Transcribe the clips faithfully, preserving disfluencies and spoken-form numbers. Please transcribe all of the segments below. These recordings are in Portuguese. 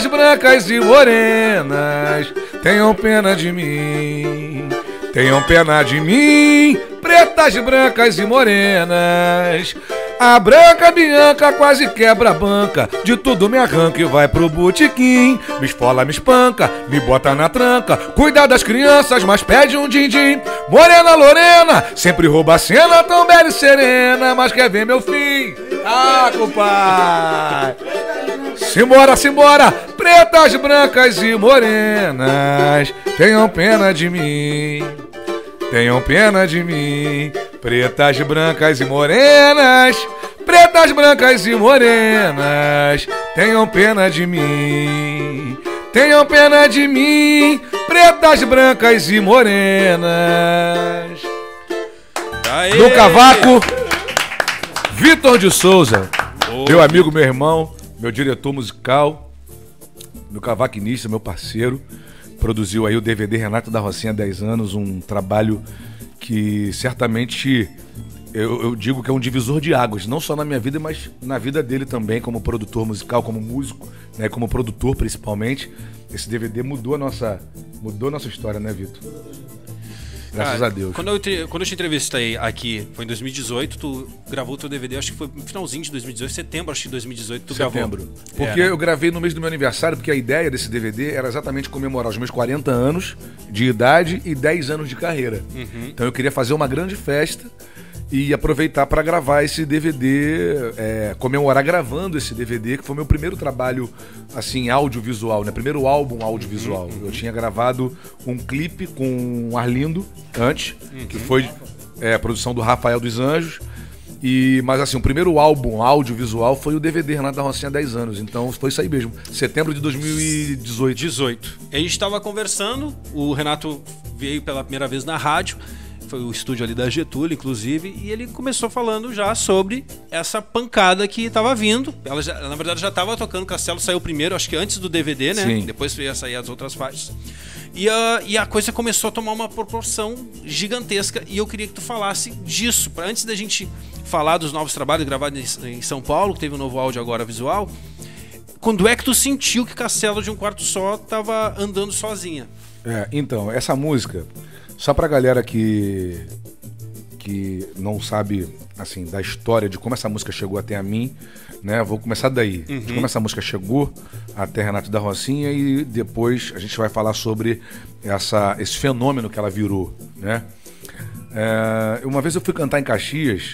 Pretas, brancas e morenas, tenham pena de mim, tenham pena de mim. Pretas, brancas e morenas. A branca Bianca quase quebra a banca, de tudo me arranca e vai pro botequim. Me esfola, me espanca, me bota na tranca, cuida das crianças, mas pede um din-din. Morena Lorena, sempre rouba a cena, tão bela e serena, mas quer ver meu fim. Ah, compadre. Simbora, simbora, pretas, brancas e morenas, tenham pena de mim, tenham pena de mim. Pretas, brancas e morenas, pretas, brancas e morenas, tenham pena de mim, tenham pena de mim. Pretas, brancas e morenas. Aê! Do cavaco, Vitor de Souza, oh, meu amigo, meu irmão, meu diretor musical, meu cavaquinista, meu parceiro. Produziu aí o D V D Renato da Rocinha há dez anos, um trabalho que certamente eu, eu digo que é um divisor de águas, não só na minha vida, mas na vida dele também, como produtor musical, como músico, né, como produtor principalmente. Esse D V D mudou a nossa, mudou a nossa história, né, Vitor? Graças Cara, a Deus. Quando eu, te, quando eu te entrevistei aqui, foi em dois mil e dezoito, tu gravou o teu D V D, acho que foi no finalzinho de dois mil e dezoito, setembro acho que de dois mil e dezoito tu setembro. gravou. Porque é, né? eu gravei no mês do meu aniversário, porque a ideia desse D V D era exatamente comemorar os meus quarenta anos de idade e dez anos de carreira. Uhum. Então eu queria fazer uma grande festa e aproveitar para gravar esse D V D, é, comemorar gravando esse D V D, que foi meu primeiro trabalho, assim, audiovisual, né? Primeiro álbum audiovisual. Uhum. Eu tinha gravado um clipe com o Arlindo antes, uhum, que foi é, produção do Rafael dos Anjos. E, mas assim, o primeiro álbum audiovisual foi o D V D Renato da Rocinha há dez anos. Então foi isso aí mesmo, setembro de dois mil e dezoito. dezoito. A gente estava conversando, o Renato veio pela primeira vez na rádio, foi o estúdio ali da Getúlio, inclusive, e ele começou falando já sobre essa pancada que estava vindo. Ela já, na verdade já estava tocando, Castelo saiu primeiro, acho que antes do D V D, né? Sim. Depois ia sair as outras faixas. E a, e a coisa começou a tomar uma proporção gigantesca, e eu queria que tu falasse disso, pra, antes da gente falar dos novos trabalhos gravados em, em São Paulo, que teve um novo áudio agora visual. Quando é que tu sentiu que Castelo de um Quarto Só estava andando sozinha? É, então, essa música, só pra galera que, que não sabe, assim, da história de como essa música chegou até a mim, né? Vou começar daí, uhum, de como essa música chegou até Renato da Rocinha, e depois a gente vai falar sobre essa, esse fenômeno que ela virou, né? É, uma vez eu fui cantar em Caxias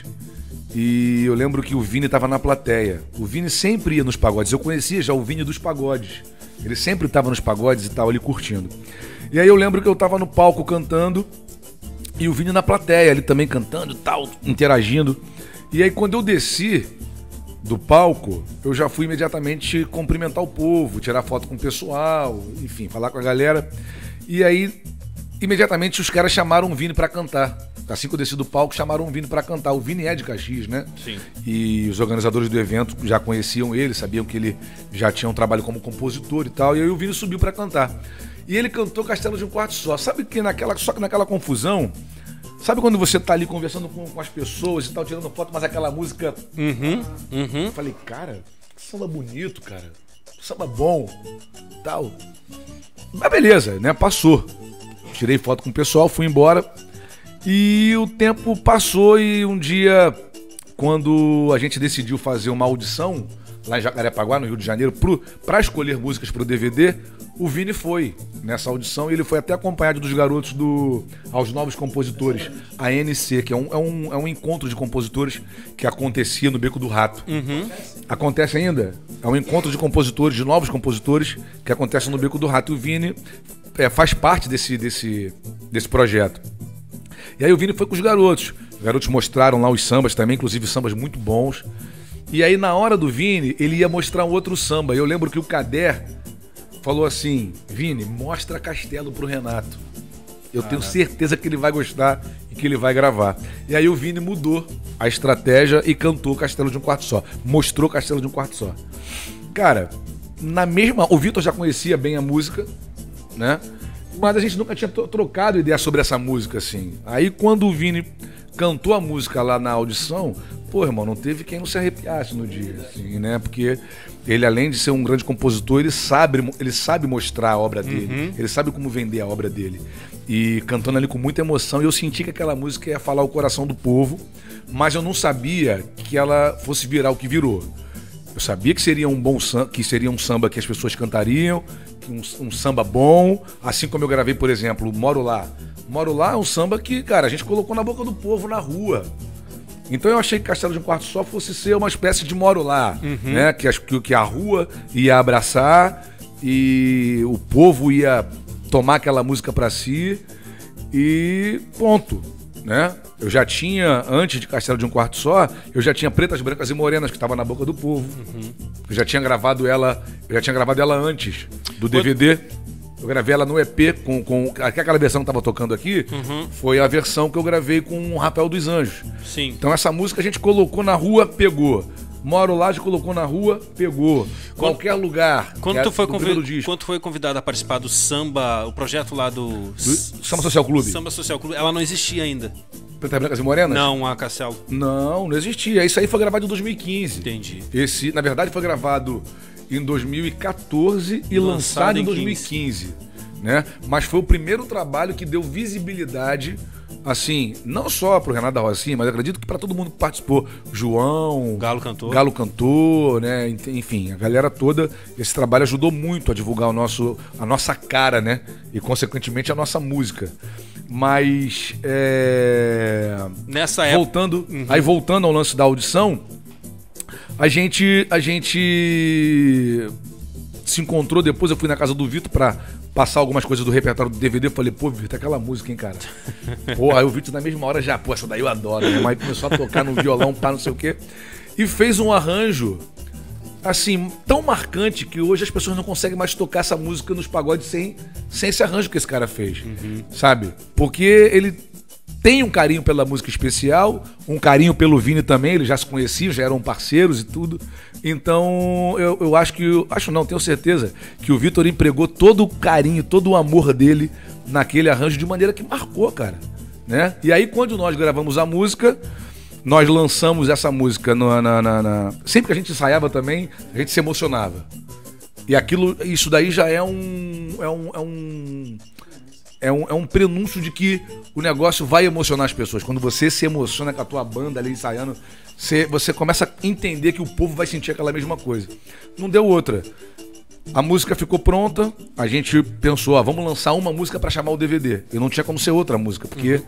e eu lembro que o Vini estava na plateia. O Vini sempre ia nos pagodes, eu conhecia já o Vini dos pagodes. Ele sempre estava nos pagodes e estava ali curtindo. E aí eu lembro que eu estava no palco cantando e o Vini na plateia, ele também cantando e tal, interagindo. E aí quando eu desci do palco, eu já fui imediatamente cumprimentar o povo, tirar foto com o pessoal, enfim, falar com a galera. E aí, imediatamente os caras chamaram o Vini pra cantar. Assim que eu desci do palco, chamaram o Vini pra cantar. O Vini é de Caxias, né? Sim. E os organizadores do evento já conheciam ele, sabiam que ele já tinha um trabalho como compositor e tal. E aí o Vini subiu pra cantar. E ele cantou Castelo de um Quarto Só. Sabe que naquela, só que naquela confusão, sabe quando você tá ali conversando com, com as pessoas e tal, tirando foto, mas aquela música... Uhum, uhum. Eu falei, cara, que samba bonito, cara. Samba bom, tal. Mas beleza, né? Passou. Tirei foto com o pessoal, fui embora. E o tempo passou e um dia, quando a gente decidiu fazer uma audição lá em Jacarepaguá, no Rio de Janeiro, para escolher músicas para o D V D, o Vini foi nessa audição e ele foi até acompanhado dos garotos do Aos Novos Compositores, a N C, que é um, é um, é um encontro de compositores que acontecia no Beco do Rato. Uhum. Acontece ainda? É um encontro de compositores, de novos compositores, que acontece no Beco do Rato. E o Vini é, faz parte desse, desse, desse projeto. E aí o Vini foi com os garotos. Os garotos mostraram lá os sambas também, inclusive sambas muito bons. E aí na hora do Vini, ele ia mostrar um outro samba. E eu lembro que o Kader falou assim, Vini, mostra Castelo pro Renato. Eu tenho certeza que ele vai gostar e que ele vai gravar. E aí o Vini mudou a estratégia e cantou Castelo de um Quarto Só. Mostrou Castelo de um Quarto Só. Cara, na mesma... O Vitor já conhecia bem a música, né? Mas a gente nunca tinha trocado ideia sobre essa música, assim. Aí quando o Vini cantou a música lá na audição, pô, irmão, não teve quem não se arrepiasse no dia, assim, né? Porque ele, além de ser um grande compositor, ele sabe, ele sabe mostrar a obra dele, uhum. ele sabe como vender a obra dele. E cantando ali com muita emoção, e eu senti que aquela música ia falar o coração do povo, mas eu não sabia que ela fosse virar o que virou. Eu sabia que seria um bom samba, que seria um samba que as pessoas cantariam, um, um samba bom, assim como eu gravei, por exemplo, Moro Lá. Moro Lá é um samba que, cara, a gente colocou na boca do povo na rua. Então eu achei que Castelo de um Quarto Só fosse ser uma espécie de Moro Lá, uhum. né? Que, que, que a rua ia abraçar e o povo ia tomar aquela música pra si e ponto, né? Eu já tinha, antes de Castelo de um Quarto Só, eu já tinha Pretas, Brancas e Morenas, que estava na boca do povo. Uhum. Eu já tinha gravado ela, eu já tinha gravado ela antes do D V D. Eu gravei ela no E P com, com aquela versão que estava tocando aqui, uhum. foi a versão que eu gravei com o Rafael dos Anjos. Sim. Então essa música a gente colocou na rua, pegou. Moro Lá, a gente colocou na rua, pegou. Qualquer quando, lugar. Quando tu, foi convid... quando tu foi convidado a participar do samba, o projeto lá do... do Samba Social Clube. Samba Social Clube, ela não existia ainda. Pretas, Brancas e Morenas? Não, a Castelo. Não, não existia. Isso aí foi gravado em dois mil e quinze. Entendi. Esse, na verdade, foi gravado em dois mil e quatorze e lançado, lançado em dois mil e quinze. Né? Mas foi o primeiro trabalho que deu visibilidade, assim, não só pro Renato da Rocinha, mas acredito que para todo mundo que participou. João, Galo Cantor, Galo Cantor, né? Enfim, a galera toda. Esse trabalho ajudou muito a divulgar o nosso, a nossa cara, né? E consequentemente a nossa música. Mas é... nessa época, voltando, uhum. aí voltando ao lance da audição, a gente, a gente se encontrou depois. Eu fui na casa do Vitor pra passar algumas coisas do repertório do D V D. Eu falei, pô, Vitor, aquela música, hein, cara? Pô, aí o Vitor na mesma hora já, pô, essa daí eu adoro, né? Mas começou a tocar no violão, pá, não sei o quê. E fez um arranjo, assim, tão marcante que hoje as pessoas não conseguem mais tocar essa música nos pagodes sem, sem esse arranjo que esse cara fez, uhum. sabe? Porque ele tem um carinho pela música especial, um carinho pelo Vini também, eles já se conheciam, já eram parceiros e tudo. Então, eu, eu acho que... Acho não, tenho certeza que o Vitor empregou todo o carinho, todo o amor dele naquele arranjo de maneira que marcou, cara. Né? E aí, quando nós gravamos a música, nós lançamos essa música na, na, na, na... Sempre que a gente ensaiava também, a gente se emocionava. E aquilo, isso daí já é um... É um, é um... É um, é um prenúncio de que o negócio vai emocionar as pessoas. Quando você se emociona com a tua banda ali ensaiando, você, você começa a entender que o povo vai sentir aquela mesma coisa. Não deu outra. A música ficou pronta, a gente pensou, ó, vamos lançar uma música pra chamar o D V D. E não tinha como ser outra música, porque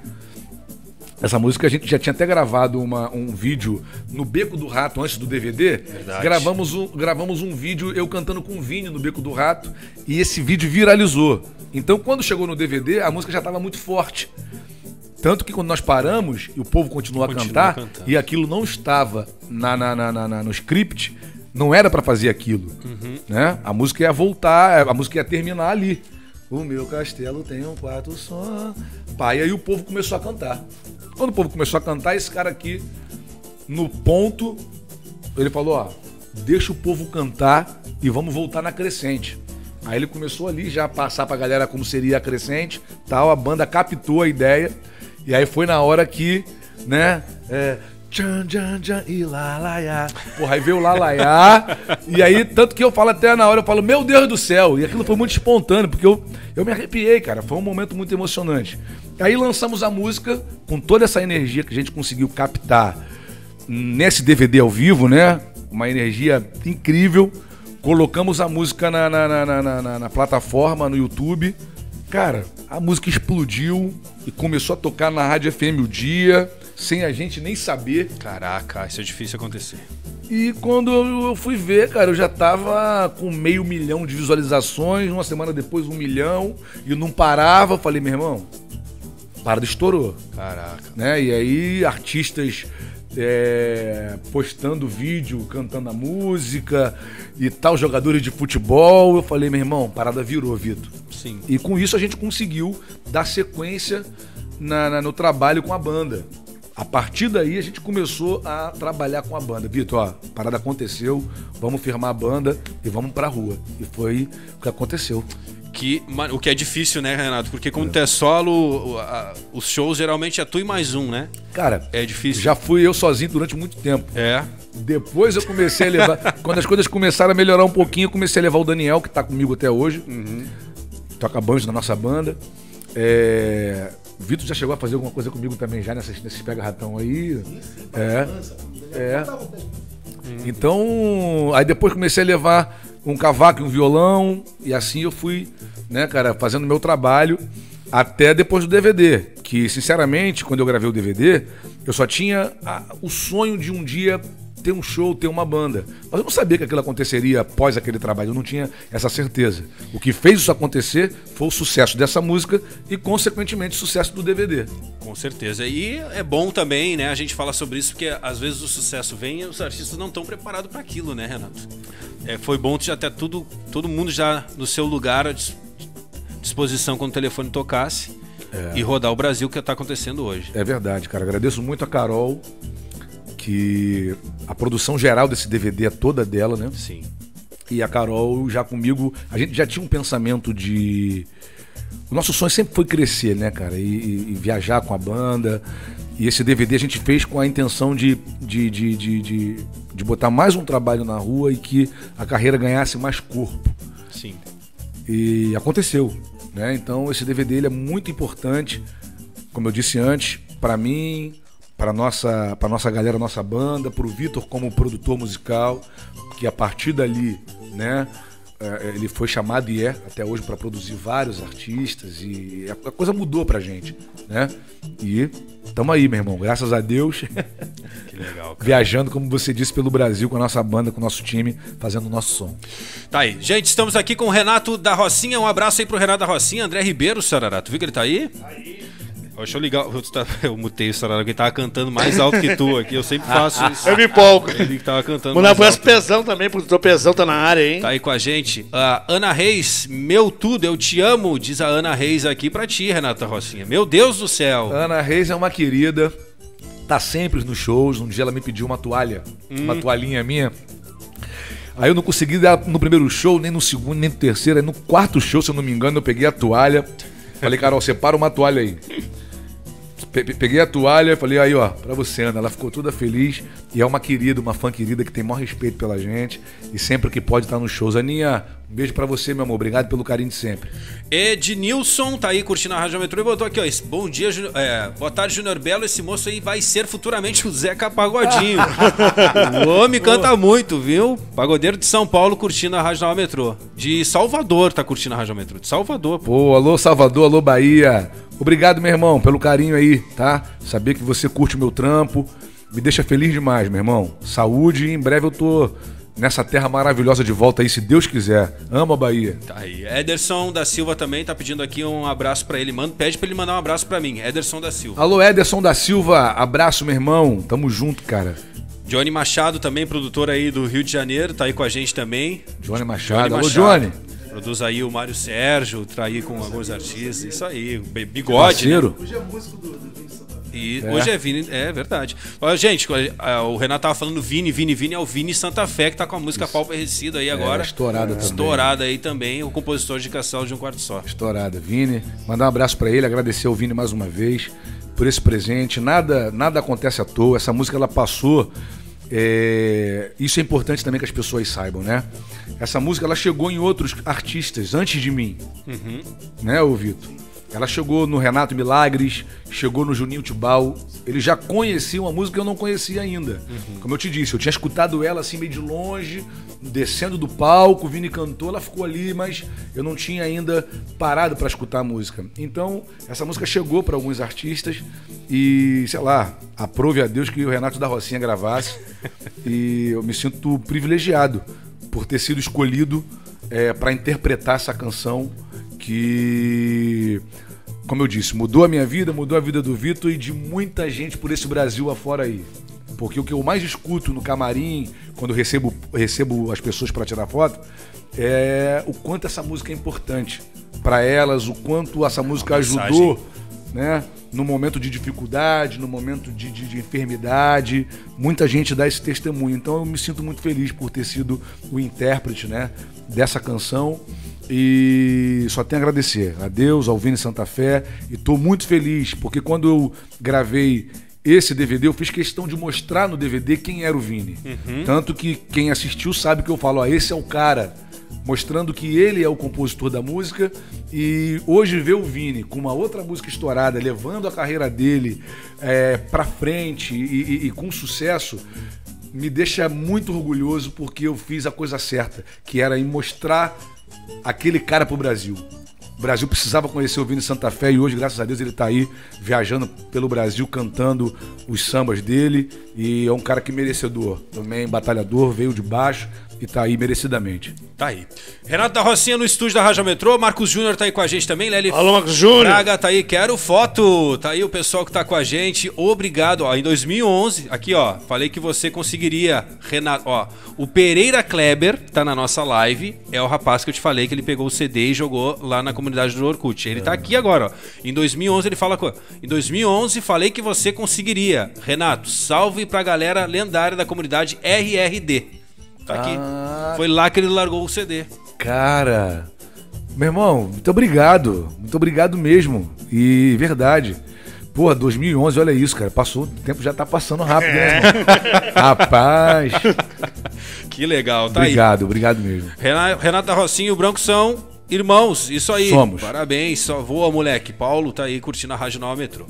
essa música a gente já tinha até gravado uma, um vídeo no Beco do Rato antes do D V D. Verdade. Gravamos um, gravamos um vídeo eu cantando com o Vini no Beco do Rato e esse vídeo viralizou. Então quando chegou no D V D a música já estava muito forte. Tanto que quando nós paramos e o povo continuou a cantar cantando. E aquilo não estava na, na, na, na, no script, não era para fazer aquilo. Uhum. Né? A música ia voltar, a música ia terminar ali. O meu castelo tem um quarto só. Pá, e aí o povo começou a cantar. Quando o povo começou a cantar, esse cara aqui, no ponto, ele falou, ó, deixa o povo cantar e vamos voltar na crescente. Aí ele começou ali já a passar pra galera como seria a crescente, tal, a banda captou a ideia, e aí foi na hora que, né, é... Tchan, tchan, tchan, e lalaiá. Porra, aí veio o lalaiá. E aí, tanto que eu falo até na hora, eu falo, meu Deus do céu. E aquilo foi muito espontâneo, porque eu, eu me arrepiei, cara. Foi um momento muito emocionante. Aí lançamos a música com toda essa energia que a gente conseguiu captar nesse D V D ao vivo, né? Uma energia incrível. Colocamos a música na, na, na, na, na, na plataforma, no YouTube. Cara, a música explodiu e começou a tocar na Rádio F M o dia, sem a gente nem saber. Caraca, isso é difícil acontecer. E quando eu fui ver, cara, eu já tava com meio milhão de visualizações, uma semana depois um milhão, e não parava. Eu falei, meu irmão, a parada estourou. Caraca. Né? E aí, artistas é, postando vídeo, cantando a música e tal, jogadores de futebol. Eu falei, meu irmão, a parada virou, Vitor. Sim. E com isso a gente conseguiu dar sequência na, na, no trabalho com a banda. A partir daí a gente começou a trabalhar com a banda. Vitor, ó, a parada aconteceu, vamos firmar a banda e vamos pra rua. E foi o que aconteceu. Que, o que é difícil, né, Renato? Porque quando tu é solo, a, os shows geralmente é tu e mais um, né? Cara, é difícil. Já fui eu sozinho durante muito tempo. É. Depois eu comecei a levar... Quando as coisas começaram a melhorar um pouquinho, eu comecei a levar o Daniel, que tá comigo até hoje. Uhum. Toca banjo na nossa banda. É... Vitor já chegou a fazer alguma coisa comigo também, já nessas, nesses pega-ratão aí. É. É. Então, aí depois comecei a levar um cavaco e um violão, e assim eu fui, né, cara, fazendo meu trabalho até depois do D V D, que, sinceramente, quando eu gravei o D V D, eu só tinha a, o sonho de um dia ter um show, ter uma banda. Mas eu não sabia que aquilo aconteceria após aquele trabalho, eu não tinha essa certeza. O que fez isso acontecer foi o sucesso dessa música e, consequentemente, o sucesso do D V D. Com certeza. E é bom também, né, a gente falar sobre isso, porque às vezes o sucesso vem e os artistas não estão preparados para aquilo, né, Renato? É, foi bom já ter tudo, todo mundo já no seu lugar à disposição quando o telefone tocasse é. e rodar o Brasil, que está acontecendo hoje. É verdade, cara. Agradeço muito a Carol, que a produção geral desse D V D é toda dela, né? Sim. E a Carol já comigo, a gente já tinha um pensamento de... O nosso sonho sempre foi crescer, né, cara? E, e, e viajar com a banda. E esse D V D a gente fez com a intenção de, de, de, de, de, de botar mais um trabalho na rua e que a carreira ganhasse mais corpo. Sim. E aconteceu, né? Então esse D V D ele é muito importante, como eu disse antes, para mim, para nossa, para nossa galera, nossa banda, para o Vitor como produtor musical, que a partir dali, né, ele foi chamado e é até hoje para produzir vários artistas e a coisa mudou pra gente, né? E tamo aí, meu irmão, graças a Deus. Que legal, cara. Viajando, como você disse, pelo Brasil com a nossa banda, com o nosso time, fazendo o nosso som. Tá aí. Gente, estamos aqui com o Renato da Rocinha. Um abraço aí pro Renato da Rocinha. André Ribeiro, Sarará. Tu viu que ele tá aí? Tá aí. Deixa eu ligar. Eu mutei o Sarará, que ele tava cantando mais alto que tu aqui. Eu sempre faço isso. Eu me empolgo. Ele que tava cantando Mandar mais alto. Pezão também, porque o Pezão tá na área, hein? Tá aí com a gente. A Ana Reis, meu tudo, eu te amo, diz a Ana Reis aqui pra ti, Renata Rocinha. Meu Deus do céu. Ana Reis é uma querida, tá sempre nos shows. Um dia ela me pediu uma toalha, hum. uma toalhinha minha. Aí eu não consegui dar no primeiro show, nem no segundo, nem no terceiro. Aí no quarto show, se eu não me engano, eu peguei a toalha. Falei, Carol, separa uma toalha aí. Peguei a toalha e falei, aí ó, pra você, Ana. Ela ficou toda feliz e é uma querida, uma fã querida que tem maior respeito pela gente e sempre que pode estar nos shows. Aninha, um beijo pra você, meu amor. Obrigado pelo carinho de sempre. Ednilson tá aí curtindo a Rádio Metrô e botou aqui, ó. Bom dia, Junior, é, boa tarde, Júnior Belo. Esse moço aí vai ser futuramente o Zeca Pagodinho. O homem canta muito, viu? Pagodeiro de São Paulo curtindo a Rádio Metrô. De Salvador tá curtindo a Rádio Metrô. De Salvador. Pô, alô Salvador, alô Bahia. Obrigado, meu irmão, pelo carinho aí, tá? Saber que você curte o meu trampo me deixa feliz demais, meu irmão. Saúde e em breve eu tô nessa terra maravilhosa de volta aí, se Deus quiser. Amo a Bahia. Tá aí. Ederson da Silva também tá pedindo aqui um abraço pra ele. Manda, pede pra ele mandar um abraço pra mim. Ederson da Silva. Alô, Ederson da Silva. Abraço, meu irmão. Tamo junto, cara. Johnny Machado também, produtor aí do Rio de Janeiro, tá aí com a gente também. Johnny Machado. Johnny Machado. Alô, Johnny. Produz aí o Mário Sérgio, trair com alguns artistas, isso aí, bigode, né? Hoje é músico do, do Vini Santa Fé. E é. Hoje é Vini, é verdade. Olha, gente, o Renato tava falando Vini, Vini, Vini, é o Vini Santa Fé, que tá com a música Pau Parecido aí agora. É, estourada é. também. Estourada aí também, o compositor de Castelo de um Quarto Só. Estourada, Vini. Mandar um abraço pra ele, agradecer ao Vini mais uma vez por esse presente. Nada, nada acontece à toa, essa música ela passou... É, isso é importante também que as pessoas saibam, né? Essa música ela chegou em outros artistas antes de mim, uhum. né, ô Vitor? Ela chegou no Renato Milagres, chegou no Juninho Tibau. Eles já conheciam a música que eu não conhecia ainda. Uhum. Como eu te disse, eu tinha escutado ela assim meio de longe, descendo do palco, o Vini cantou, ela ficou ali, mas eu não tinha ainda parado para escutar a música. Então, essa música chegou para alguns artistas e, sei lá, aprove a Deus que o Renato da Rocinha gravasse. E eu me sinto privilegiado por ter sido escolhido é, para interpretar essa canção que, como eu disse, mudou a minha vida, mudou a vida do Vitor e de muita gente por esse Brasil afora aí. Porque o que eu mais escuto no camarim, quando recebo, recebo as pessoas para tirar foto, é o quanto essa música é importante para elas, o quanto essa música ajudou, né, no momento de dificuldade, no momento de, de, de enfermidade. Muita gente dá esse testemunho. Então eu me sinto muito feliz por ter sido o intérprete, né, dessa canção. E só tenho a agradecer a Deus, ao Vini Santa Fé. E tô muito feliz, porque quando eu gravei esse D V D, eu fiz questão de mostrar no D V D quem era o Vini. Uhum. Tanto que quem assistiu sabe que eu falo, ó, esse é o cara. Mostrando que ele é o compositor da música. E hoje ver o Vini com uma outra música estourada, levando a carreira dele é, pra frente e, e, e com sucesso, me deixa muito orgulhoso, porque eu fiz a coisa certa, que era em mostrar aquele cara pro Brasil. O Brasil precisava conhecer o Vini Santa Fé e hoje, graças a Deus, ele tá aí viajando pelo Brasil, cantando os sambas dele. E é um cara que merecedor, também batalhador, veio de baixo e tá aí merecidamente. Tá aí. Renato da Rocinha no estúdio da Rádio Metrô. Marcos Júnior tá aí com a gente também. Lely Alô, Marcos Júnior. Braga tá aí. Quero foto. Tá aí o pessoal que tá com a gente. Obrigado. Ó, em dois mil e onze, aqui ó, falei que você conseguiria, Renato, ó, o Pereira Kleber tá na nossa live. É o rapaz que eu te falei que ele pegou o C D e jogou lá na comunidade do Orkut. Ele tá aqui agora, ó. Em dois mil e onze ele fala com... Em dois mil e onze falei que você conseguiria. Renato, salve pra galera lendária da comunidade R R D. Tá aqui. Ah, foi lá que ele largou o C D. Cara, meu irmão, muito obrigado. Muito obrigado mesmo. E verdade. Pô, dois mil e onze, olha isso, cara. Passou, o tempo já tá passando rápido, né? Rapaz. Que legal, tá obrigado, aí. Obrigado mesmo. Renato, Renato da Rocinha e o Branco são irmãos, isso aí. Somos. Parabéns, só voa, moleque. Paulo tá aí curtindo a Rádio Nova Metrô.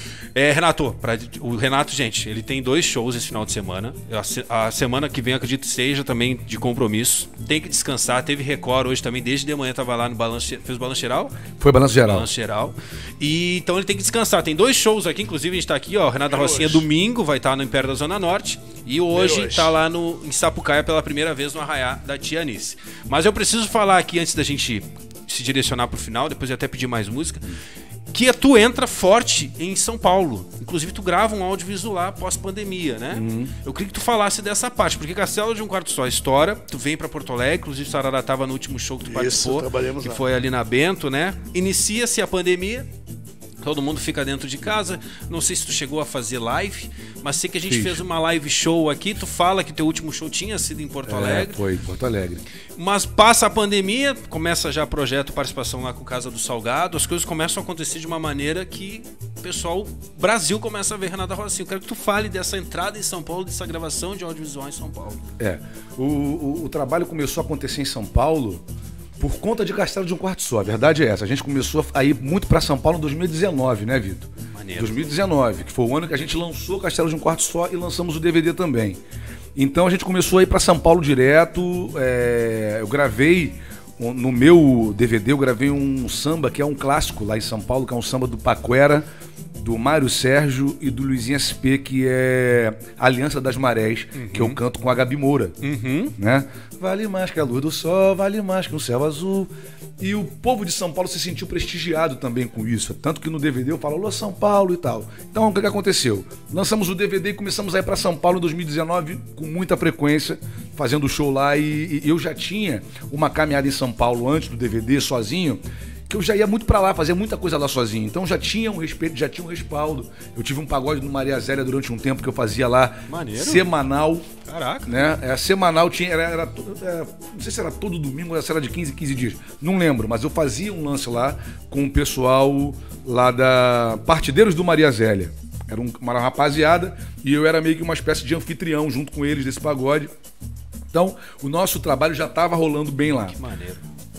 É, Renato, pra, o Renato, gente, ele tem dois shows esse final de semana. A, a semana que vem, acredito que seja também de compromisso. Tem que descansar. Teve Record hoje também, desde de manhã tava lá no balanço. Fez o balanço geral? Foi balanço geral. Balanço geral. E então ele tem que descansar. Tem dois shows aqui, inclusive a gente tá aqui, ó. Renato da Rocinha, domingo, vai estar no Império da Zona Norte. E hoje, hoje tá lá no, em Sapucaia pela primeira vez no Arraiá da Tia Anice. Mas eu preciso falar aqui, antes da gente se direcionar pro final, depois eu até pedir mais música, que tu entra forte em São Paulo. Inclusive, tu grava um audiovisual lá pós-pandemia, né? Uhum. Eu queria que tu falasse dessa parte, porque Castelo de um Quarto Só estoura, tu vem pra Porto Alegre, inclusive Sarará tava no último show que tu Isso, participou, que lá. foi ali na Bento, né? Inicia-se a pandemia, todo mundo fica dentro de casa. Não sei se tu chegou a fazer live, mas sei que a gente Fiz. fez uma live show aqui. Tu fala que teu último show tinha sido em Porto Alegre. É, foi, em Porto Alegre. Mas passa a pandemia, começa já projeto participação lá com Casa do Salgado, as coisas começam a acontecer de uma maneira que o pessoal, o Brasil começa a ver Renato da Rocinha. Eu quero que tu fale dessa entrada em São Paulo, dessa gravação de audiovisual em São Paulo. É, o, o, o trabalho começou a acontecer em São Paulo por conta de Castelo de um Quarto Só. A verdade é essa. A gente começou a ir muito pra São Paulo em dois mil e dezenove, né, Vitor? Maneiro. dois mil e dezenove, que foi o ano que a gente lançou Castelo de um Quarto Só e lançamos o D V D também. Então a gente começou a ir pra São Paulo direto. É... Eu gravei, no meu D V D, eu gravei um samba que é um clássico lá em São Paulo, que é um samba do Paquera, do Mário Sérgio e do Luizinho S P, que é Aliança das Marés, uhum. que eu canto com a Gabi Moura. Uhum. Né? Vale mais que a luz do sol, vale mais que um céu azul. E o povo de São Paulo se sentiu prestigiado também com isso. Tanto que no D V D eu falo, alô, São Paulo e tal. Então o que, que aconteceu? Lançamos o D V D e começamos a ir para São Paulo em dois mil e dezenove com muita frequência, fazendo show lá. E, e eu já tinha uma caminhada em São Paulo antes do D V D, sozinho, que eu já ia muito pra lá, fazia muita coisa lá sozinho. Então já tinha um respeito, já tinha um respaldo. Eu tive um pagode no Maria Zélia durante um tempo que eu fazia lá. Maneiro. Semanal. Caraca. Né? É, semanal tinha, era, era, era, não sei se era todo domingo ou se era de quinze em quinze dias. Não lembro, mas eu fazia um lance lá com o pessoal lá da Partideiros do Maria Zélia. Era um, uma rapaziada e eu era meio que uma espécie de anfitrião junto com eles desse pagode. Então o nosso trabalho já estava rolando bem lá. Que maneiro.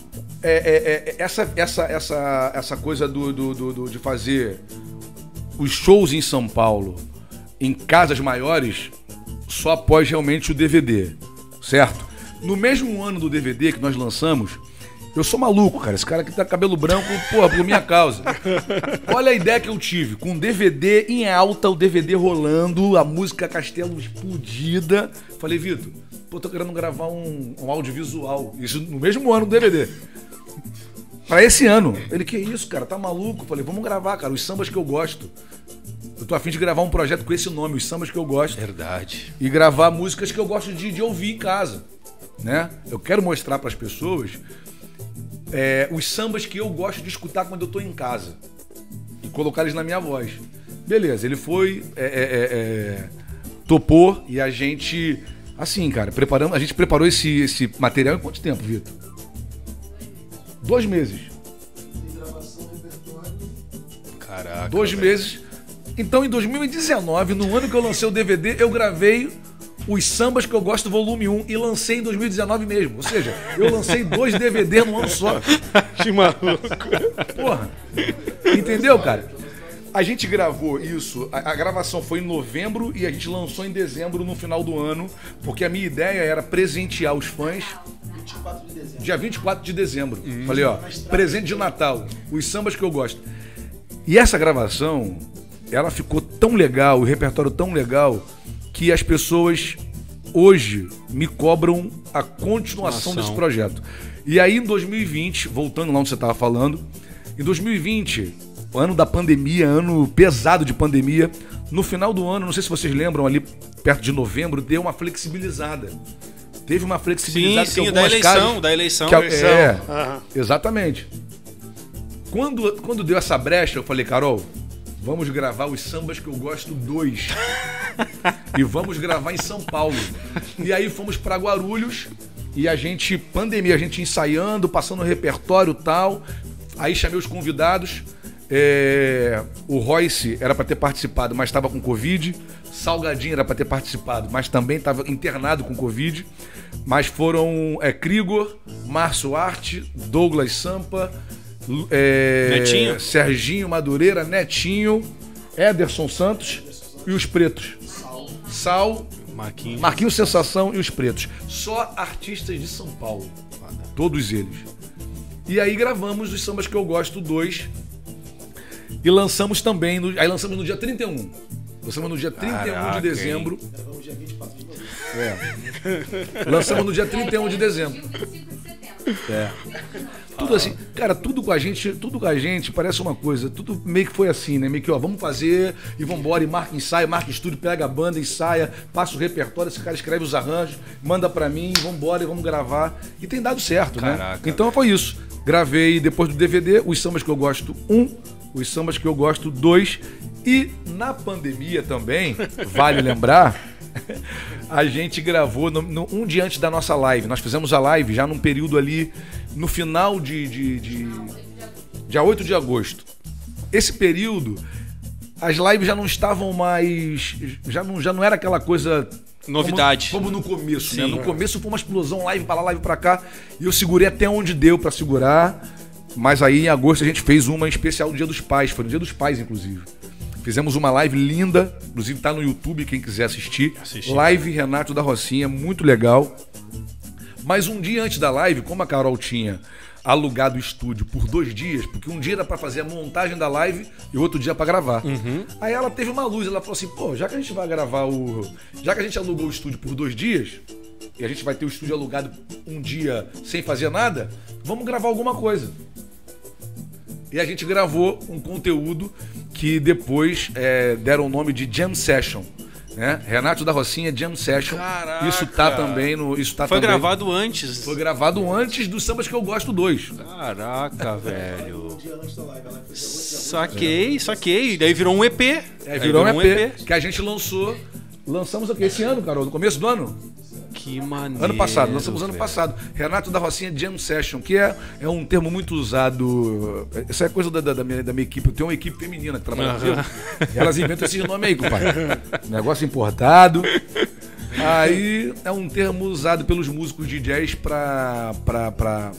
É, é, é, essa, essa, essa, essa coisa do, do, do, do, de fazer os shows em São Paulo em casas maiores só após realmente o D V D, certo? No mesmo ano do D V D que nós lançamos, eu sou maluco, cara, esse cara aqui tá cabelo branco, porra, por minha causa. Olha a ideia que eu tive, com o D V D em alta, o D V D rolando, a música Castelo explodida. Falei, Vitor, pô, tô querendo gravar um, um audiovisual, isso no mesmo ano do D V D. Pra esse ano. Ele, que isso, cara? Tá maluco? Falei, vamos gravar, cara, os sambas que eu gosto. Eu tô a fim de gravar um projeto com esse nome, os sambas que eu gosto. Verdade. E gravar músicas que eu gosto de, de ouvir em casa, né? Eu quero mostrar pras pessoas é, os sambas que eu gosto de escutar quando eu tô em casa. E colocar eles na minha voz. Beleza, ele foi, é, é, é, topou e a gente, assim, cara, preparamos, a gente preparou esse, esse material em quanto tempo, Vitor? Dois meses. Caraca. Dois velho. meses. Então, em dois mil e dezenove, no ano que eu lancei o D V D, eu gravei os sambas que eu gosto, volume um, e lancei em dois mil e dezenove mesmo. Ou seja, eu lancei dois D V D num ano só. Que maluco. Porra. Entendeu, cara? A gente gravou isso, a, a gravação foi em novembro e a gente lançou em dezembro, no final do ano, porque a minha ideia era presentear os fãs vinte e quatro de dezembro. dia vinte e quatro de dezembro. Hum. Falei, ó, presente de Natal, os sambas que eu gosto. E essa gravação, ela ficou tão legal, o repertório tão legal, que as pessoas hoje me cobram a continuação Ação. desse projeto. E aí em dois mil e vinte, voltando lá onde você estava falando, em dois mil e vinte, ano da pandemia, ano pesado de pandemia, no final do ano, não sei se vocês lembram, ali perto de novembro, deu uma flexibilizada. Teve uma flexibilizada. Sim, sim, que da algumas eleição, casas, da eleição. que, eleição. é, Aham. exatamente. Quando, quando deu essa brecha, eu falei, Carol, vamos gravar os sambas que eu gosto dois. E vamos gravar em São Paulo. E aí fomos para Guarulhos e a gente, pandemia, a gente ensaiando, passando o repertório e tal. Aí chamei os convidados. É, o Royce era para ter participado, mas estava com Covid. Salgadinho era para ter participado, mas também estava internado com Covid. Mas foram é, Krigor, Márcio Arte, Douglas Sampa, é, Netinho. Serginho Madureira, Netinho, Ederson Santos e os Pretos. Sal, Marquinhos. Marquinhos Sensação e os Pretos. Só artistas de São Paulo. Todos eles. E aí gravamos os sambas que eu gosto, dois. E lançamos também, no, aí lançamos no dia trinta e um. Lançamos no dia trinta e um Caraca, de dezembro. Gravamos dia vinte e quatro de novembro. É. Lançamos no dia trinta e um de dezembro. É. Tudo assim, cara, tudo com a gente, tudo com a gente parece uma coisa, tudo meio que foi assim, né? Meio que, ó, vamos fazer e vambora, e marca ensaio, marca estúdio, pega a banda, ensaia, passa o repertório, esse cara escreve os arranjos, manda pra mim, vambora e vamos gravar. E tem dado certo, Caraca, né? Então foi isso. Gravei depois do D V D, os sambas que eu gosto, um, os sambas que eu gosto, dois. E na pandemia também, vale lembrar, a gente gravou no, no, um dia antes da nossa live. Nós fizemos a live já num período ali, no final de, de, de dia oito de agosto. Esse período, as lives já não estavam mais, já não, já não era aquela coisa... Novidade. Como, como no começo, né? Sim. No começo foi uma explosão, live pra lá, live pra cá, e eu segurei até onde deu pra segurar. Mas aí em agosto a gente fez uma especial do Dia dos Pais, foi no Dia dos Pais, inclusive. Fizemos uma live linda, inclusive tá no YouTube, quem quiser assistir. Assistir. Live Renato da Rocinha, muito legal. Mas um dia antes da live, como a Carol tinha alugado o estúdio por dois dias, porque um dia era pra fazer a montagem da live e o outro dia pra gravar. Uhum. Aí ela teve uma luz, ela falou assim, pô, já que a gente vai gravar o... Já que a gente alugou o estúdio por dois dias, e a gente vai ter o estúdio alugado um dia sem fazer nada, vamos gravar alguma coisa. E a gente gravou um conteúdo que depois é, deram o nome de Jam Session, né? Renato da Rocinha Jam Session. Caraca. Isso tá também no... Isso tá Foi também, gravado antes. Foi gravado antes dos sambas que eu gosto dois. Caraca, velho. Um dia antes da live, a live foi dia oito de agosto. Saquei, saquei. Daí virou um E P. É, Aí virou um E P, que a gente lançou. Lançamos aqui esse ano, Carol, no começo do ano. Que maneiro. Ano passado, lançamos ano velho. passado. Renato da Rocinha Jam Session, que é, é um termo muito usado. Essa é coisa da, da, da, minha, da minha equipe. Eu tenho uma equipe feminina que trabalha Aham. comigo. Elas inventam esse nome aí, compadre. Negócio importado. Aí é um termo usado pelos músicos de jazz pra. pra, pra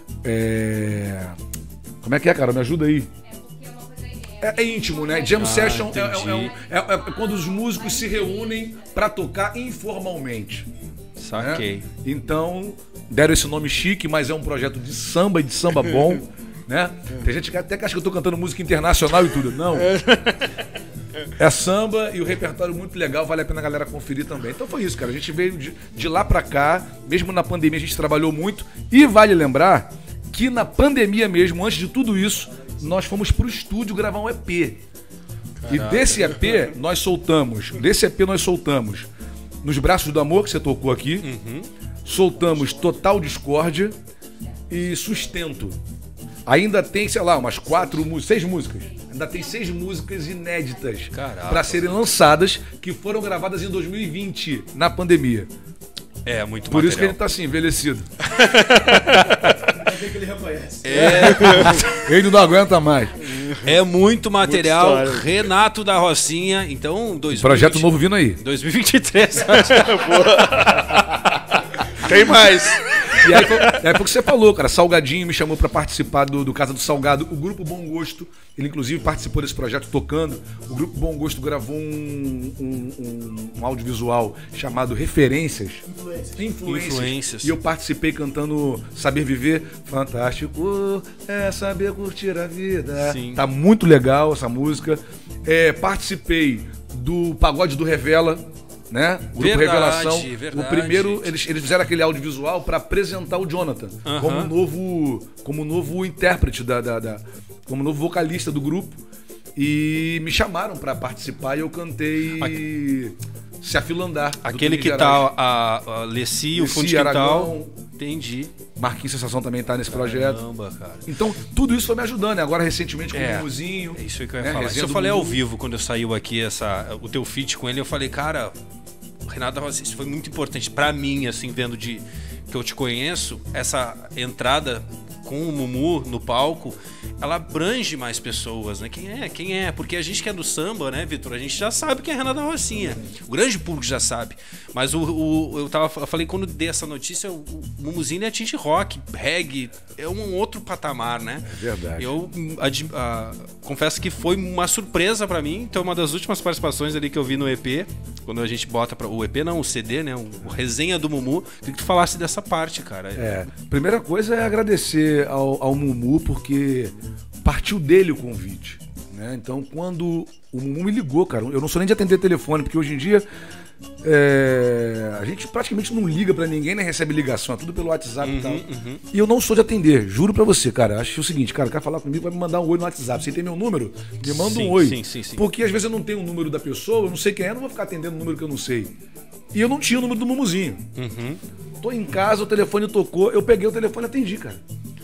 é... Como é que é, cara? Me ajuda aí. É, é íntimo, né? Jam Ah, Session é, é, entendi. é, um- é- é quando os músicos se reúnem pra tocar informalmente. Saquei. Né? Então, deram esse nome chique, mas é um projeto de samba e de samba bom, né? Tem gente que até que acha que eu tô cantando música internacional e tudo. Não. É samba e o repertório muito legal, vale a pena a galera conferir também. Então foi isso, cara. A gente veio de, de lá pra cá, mesmo na pandemia a gente trabalhou muito. E vale lembrar que na pandemia mesmo, antes de tudo isso, nós fomos pro estúdio gravar um E P. E desse E P nós soltamos, desse E P nós soltamos Nos Braços do Amor, que você tocou aqui, Uhum. soltamos Total Discórdia e Sustento. Ainda tem, sei lá, umas quatro músicas, seis músicas. Ainda tem seis músicas inéditas Caraca. para serem lançadas, que foram gravadas em dois mil e vinte, na pandemia. É, muito Por isso que material. ele tá assim, envelhecido. que ele reconhece. É, Ele não aguenta mais. é muito material. Muita história. Renato da Rocinha. Então, dois mil e vinte Projeto novo vindo aí. dois mil e vinte e três. Tem mais. E aí, foi- é porque você falou, cara. Salgadinho me chamou pra participar do, do Casa do Salgado. O Grupo Bom Gosto, ele inclusive participou desse projeto tocando. O Grupo Bom Gosto gravou um, um, um- um audiovisual chamado Referências. Influência. Influências. Influências. E eu participei cantando Saber Viver. Fantástico é saber curtir a vida. Sim. Tá muito legal essa música. É, participei do Pagode do Revela. Né? O Grupo Verdade, Revelação. verdade. O primeiro, eles, eles fizeram aquele audiovisual para apresentar o Jonathan Aham. como novo, como novo intérprete da, da, da- como novo vocalista do grupo. E me chamaram para participar e eu cantei Se Afilandar. do Aquele Tony que Gerais. tá a, a Leci, o Leci, Fundo de Quintal. Aragão. Entendi. Marquinhos Sensação também tá nesse projeto. Caramba, cara. Então, tudo isso foi me ajudando. E agora, recentemente, com É, o Mumuzinho. É isso aí que eu ia né, falar. Isso resenha eu do falei ao Mumu. vivo quando eu saiu aqui essa, o teu feat com ele, eu falei, cara, o Renato da Rocinha, isso foi muito importante pra mim, assim, vendo de que eu te conheço, essa entrada com o Mumu no palco, ela abrange mais pessoas, né? Quem é? Quem é? Porque a gente que é do samba, né, Vitor? A gente já sabe quem é Renato da Rocinha. O grande público já sabe. Mas o, o- eu, tava, eu falei, quando dei essa notícia, o, o Mumuzinho é atinge rock, reggae, é um outro patamar, né? É verdade. Eu hum, admi- ah, confesso que foi uma surpresa pra mim. Então, uma das últimas participações ali que eu vi no E P, quando a gente bota para o E P, não, o C D, né? O, o resenha do Mumu. Queria que tu falasse dessa parte, cara. É, primeira coisa é agradecer ao, ao Mumu, porque partiu dele o convite. Né? Então, quando o Mumu me ligou, cara, eu não sou nem de atender telefone, porque hoje em dia é, a gente praticamente não liga pra ninguém, nem recebe ligação, é tudo pelo WhatsApp e tal. E eu não sou de atender, juro pra você, cara. Acho o seguinte, cara, quer falar comigo, vai me mandar um oi no WhatsApp. Você tem meu número? Me manda Sim, um oi. sim, sim, sim. Porque às vezes eu não tenho o número da pessoa, eu não sei quem é, eu não vou ficar atendendo o número que eu não sei. E eu não tinha o número do Mumuzinho. Tô em casa, o telefone tocou, eu peguei o telefone e atendi, cara.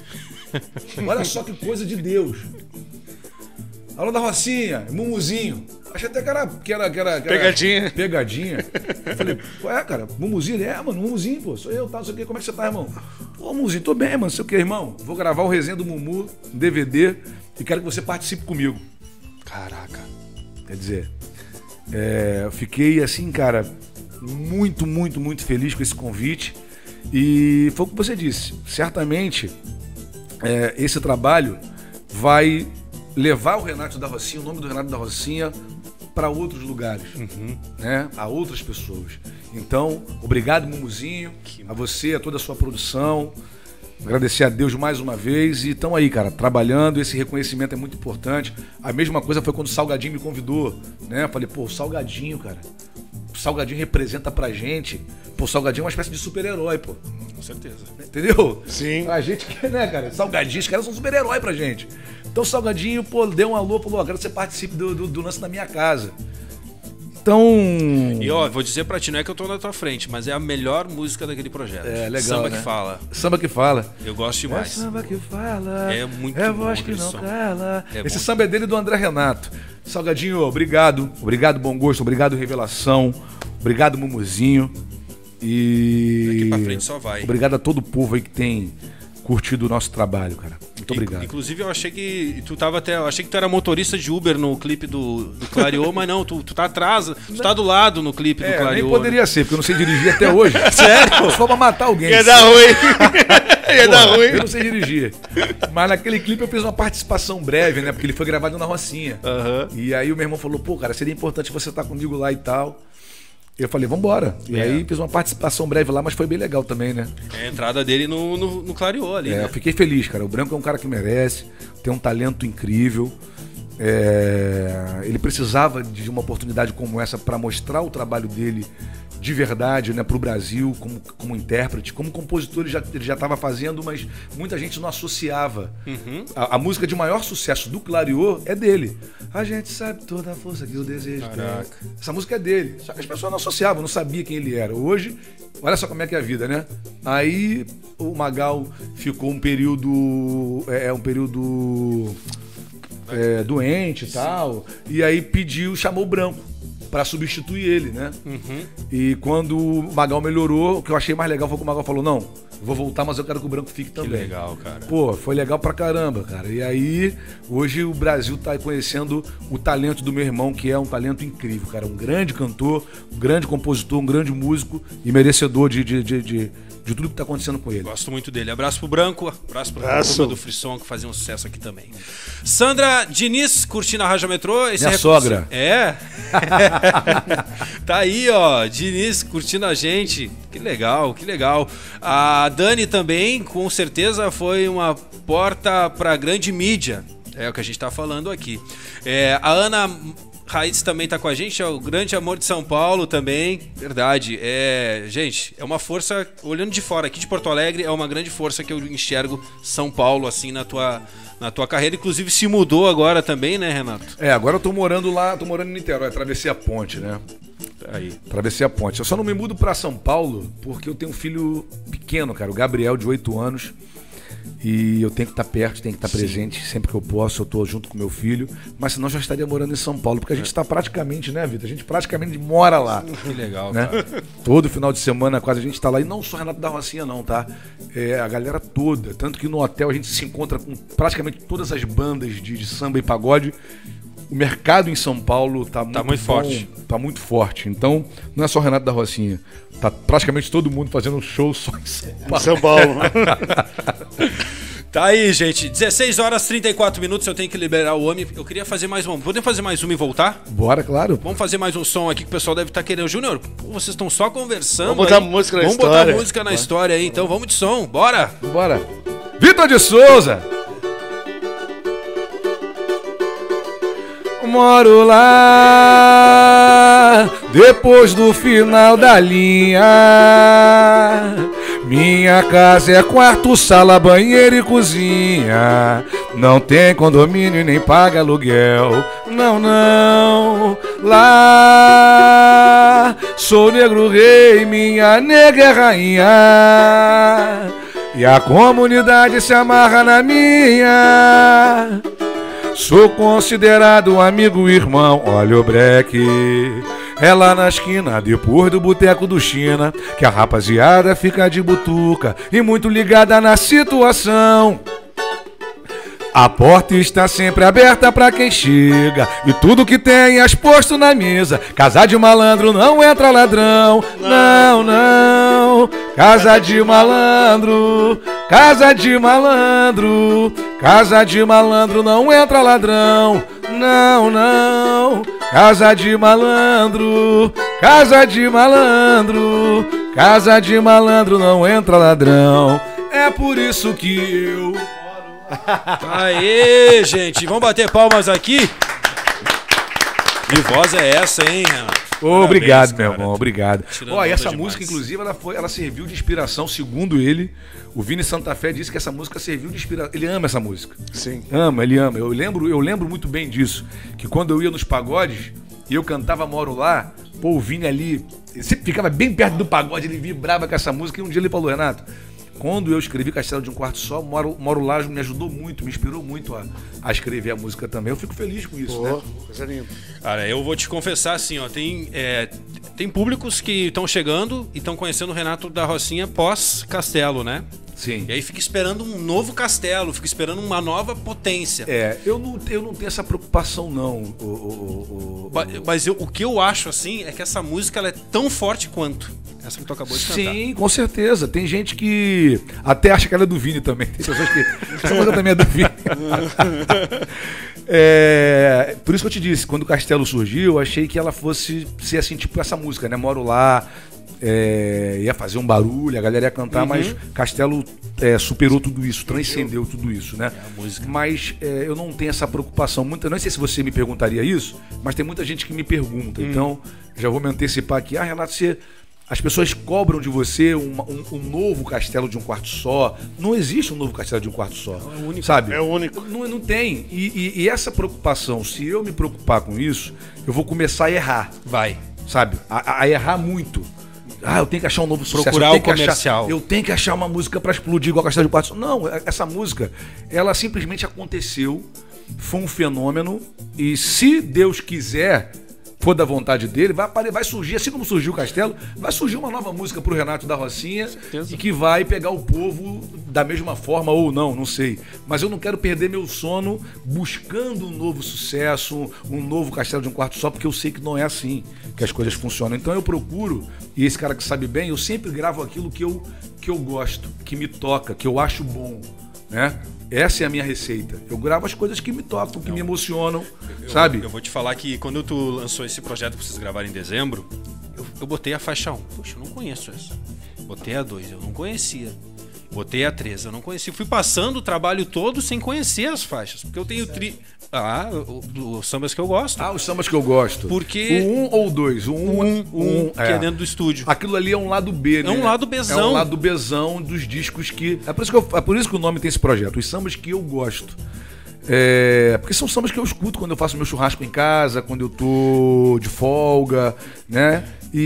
Olha só que coisa de Deus. Alô da Rocinha, Mumuzinho. Achei até que era, que era, que era, que era Pegadinha. Pegadinha. Eu falei, qual é, cara? Mumuzinho? Ele é, mano, Mumuzinho, pô. Sou eu, tá, não sei o quê. Como é que você tá, irmão? Ô, Mumuzinho, tô bem, mano. Sei o quê, irmão? Vou gravar o resenha do Mumu, um D V D, e quero que você participe comigo. Caraca. Quer dizer, é, eu fiquei assim, cara, muito, muito, muito feliz com esse convite. E foi o que você disse. Certamente, é, esse trabalho vai levar o Renato da Rocinha, o nome do Renato da Rocinha, para outros lugares, né? A outras pessoas. Então, obrigado, Mumuzinho, a você, a toda a sua produção. Agradecer a Deus mais uma vez. E estão aí, cara, trabalhando. Esse reconhecimento é muito importante. A mesma coisa foi quando o Salgadinho me convidou, né? Eu falei, pô, o Salgadinho, cara. O Salgadinho representa pra gente. Pô, o Salgadinho é uma espécie de super-herói, pô. Com certeza. Entendeu? Sim. A gente que, né, cara? Salgadinho, os caras são super-herói pra gente. Então o Salgadinho, pô, deu um alô, falou, ó, quero que você participe do, do, do lance da minha casa. Então. E ó, vou dizer pra ti, não é que eu tô na tua frente, mas é a melhor música daquele projeto. É, legal, Samba né? que fala. Samba que fala. Eu gosto É demais. samba que fala. É muito É bom voz que aquele não som. cala. É Esse bom. samba é dele e do André Renato. Salgadinho, obrigado. Obrigado, Bom Gosto. Obrigado, Revelação. Obrigado, Mumuzinho. E. Daqui pra frente só vai. Obrigado a todo o povo aí que tem curtido o nosso trabalho, cara. Muito obrigado. Inclusive, eu achei que tu tava até. Eu achei que tu era motorista de Uber no clipe do, do Clareou, mas não, tu, tu tá atrás, tu tá do lado no clipe do É, nem Clareou. poderia ser, porque eu não sei dirigir até hoje. Sério? Só pra matar alguém. Ia dar ruim. Ia dar Porra, ruim. Eu não sei dirigir. Mas naquele clipe eu fiz uma participação breve, né? Porque ele foi gravado na Rocinha. Aham. E aí o meu irmão falou, pô, cara, seria importante você estar comigo lá e tal. Eu falei, vambora. E É. aí fiz uma participação breve lá, mas foi bem legal também, né? É a entrada dele no, no, no Clareou ali, É, né? eu fiquei feliz, cara. O Branco é um cara que merece, tem um talento incrível. É, ele precisava de uma oportunidade como essa para mostrar o trabalho dele de verdade, né, para o Brasil, como, como intérprete, como compositor ele já ele já estava fazendo, mas muita gente não associava. Uhum. A, a música de maior sucesso do Clareou é dele. A gente sabe toda a força que o desejo Caraca. tem. Essa música é dele. Só que as pessoas não associavam, não sabiam quem ele era. Hoje, olha só como é que é a vida, né? Aí o Magal ficou um período. É um período. É, doente e tal. E aí pediu, chamou o Branco. pra substituir ele, né? Uhum. E quando o Magal melhorou, o que eu achei mais legal foi que o Magal falou, não, eu vou voltar, mas eu quero que o Branco fique Que também. legal, cara. Pô, foi legal pra caramba, cara. E aí, hoje o Brasil tá conhecendo o talento do meu irmão, que é um talento incrível, cara. Um grande cantor, um grande compositor, um grande músico e merecedor de, de, de, de, de tudo que tá acontecendo com ele. Gosto muito dele. Abraço pro Branco, abraço pra Abraço. turma do Frisson, que fazia um sucesso aqui também. Sandra Diniz, curtindo a Raja Metrô. Esse Minha é sogra. É. Tá aí, ó. Diniz curtindo a gente. Que legal, que legal. A Dani também, com certeza, foi uma porta pra grande mídia. É o que a gente tá falando aqui. É, a Ana Raiz também tá com a gente, é o grande amor de São Paulo também. Verdade. É, gente, é uma força, olhando de fora aqui de Porto Alegre, é uma grande força que eu enxergo São Paulo, assim, na tua, na tua carreira. Inclusive se mudou agora também, né, Renato? É, agora eu tô morando lá, tô morando em Niterói, atravessei a ponte, né? Aí. Atravessei a ponte. Eu só não me mudo pra São Paulo porque eu tenho um filho pequeno, cara, o Gabriel, de oito anos. E eu tenho que estar perto, tenho que estar presente sempre que eu posso, eu tô junto com meu filho. Mas senão eu já estaria morando em São Paulo, porque a gente está praticamente, né, Vitor? A gente praticamente mora lá. Que legal, Né? cara. Todo final de semana quase a gente tá lá. E não só Renato da Rocinha não, tá? É a galera toda. Tanto que no hotel a gente se encontra com praticamente todas as bandas de, de samba e pagode. O mercado em São Paulo tá muito, muito bom, forte. Tá muito forte. Então, não é só Renato da Rocinha. Tá praticamente todo mundo fazendo um show só em São Paulo. São Paulo. Tá aí, gente. dezesseis horas e trinta e quatro minutos, eu tenho que liberar o homem. Eu queria fazer mais um. Podemos fazer mais uma e voltar? Bora, claro. Vamos fazer mais um som aqui que o pessoal deve estar querendo. Júnior, pô, vocês estão só conversando. Vamos botar aí. música na Vamos história. botar música na história aí, então vamos de som. Bora! Bora. Vitor de Souza. Moro lá, depois do final da linha. Minha casa é quarto, sala, banheiro e cozinha. Não tem condomínio nem paga aluguel. Não, não. Lá sou negro rei, minha nega é rainha. E a comunidade se amarra na minha. Sou considerado um amigo e irmão. Olha o breque, é lá na esquina, depois do boteco do China, que a rapaziada fica de butuca e muito ligada na situação. A porta está sempre aberta pra quem chega, e tudo que tem é exposto na mesa. Casa de malandro não entra ladrão. Não, não. Casa de malandro, casa de malandro, casa de malandro não entra ladrão. Não, não. Casa de malandro, casa de malandro, casa de malandro não entra ladrão. É por isso que eu... Aê, gente, vamos bater palmas aqui. Que voz é essa, hein, Renato? Oh, obrigado, Parabéns, meu cara. irmão, obrigado. Tirando Ó, e onda essa demais. música, inclusive, ela, foi, ela serviu de inspiração, segundo ele. O Vini Santa Fé disse que essa música serviu de inspiração. Ele ama essa música. Sim. Ama, ele ama. Eu lembro, eu lembro muito bem disso. Que quando eu ia nos pagodes e eu cantava Moro Lá, pô, o Vini ali, ele sempre ficava bem perto do pagode, ele vibrava com essa música. E um dia ele falou, Renato, quando eu escrevi Castelo de um Quarto Só, Moro, Moro Lá me ajudou muito, me inspirou muito a, a escrever a música também. Eu fico feliz com isso, Pô, né? coisa linda. Cara, eu vou te confessar assim, ó, tem, é, tem públicos que estão chegando e estão conhecendo o Renato da Rocinha pós-Castelo, né? Sim. E aí fica esperando um novo Castelo, fica esperando uma nova potência. É, eu não, eu não tenho essa preocupação, não. O, o, o, o, Ba- Mas eu- o que eu acho, assim, é que essa música ela é tão forte quanto essa que tu acabou de cantar. Sim, com certeza. Tem gente que até acha que ela é do Vini também. Tem pessoas que. Essa música também é do Vini. É, por isso que eu te disse, quando o Castelo surgiu, eu achei que ela fosse ser assim, tipo essa música, né? Moro lá, é, ia fazer um barulho, a galera ia cantar, Uhum. mas Castelo é, superou tudo isso, transcendeu tudo isso, né? a música. Mas é, eu não tenho essa preocupação. Muita, não sei se você me perguntaria isso, mas tem muita gente que me pergunta. Então, já vou me antecipar aqui. Ah, Renato, você... As pessoas cobram de você um, um, um novo Castelo de um Quarto Só. Não existe um novo Castelo de um Quarto Só. É o único. Sabe? É o único. Não, não tem. E, e- e essa preocupação, se eu me preocupar com isso, eu vou começar a errar. Vai. Sabe? A, a- a errar muito. Ah, eu tenho que achar um novo sucesso. Procurar eu tenho o que achar- comercial. eu tenho que achar uma música pra explodir igual Castelo de um Quarto Só. Não, essa música, ela simplesmente aconteceu. Foi um fenômeno. E se Deus quiser... for da vontade dele, vai, apare- vai surgir, assim como surgiu o Castelo, vai surgir uma nova música pro Renato da Rocinha e que vai pegar o povo da mesma forma ou não, não sei. Mas eu não quero perder meu sono buscando um novo sucesso, um novo Castelo de um Quarto Só, porque eu sei que não é assim que as coisas funcionam. Então eu procuro, e esse cara que sabe bem, eu sempre gravo aquilo que eu, que eu gosto, que me toca, que eu acho bom, né? Essa é a minha receita. Eu gravo as coisas que me tocam, que me emocionam, Eu- sabe? Eu vou te falar que quando tu lançou esse projeto pra vocês gravarem em dezembro, eu, eu botei a faixa um. Puxa, eu não conheço essa. Botei a dois, eu não conhecia. Botei a três, eu não conhecia. Fui passando o trabalho todo sem conhecer as faixas. Porque eu tenho tri... Ah, os sambas que eu gosto. Ah, os sambas que eu gosto. Porque- O um ou o dois? O um, um, um, que é dentro do estúdio. Aquilo ali é um lado B, né? um lado Bzão. É um lado Bzão dos discos que... É por isso que, eu- é por isso que o nome tem esse projeto. Os sambas que eu gosto. É, porque são sambas que eu escuto quando eu faço meu churrasco em casa, quando eu tô de folga, né?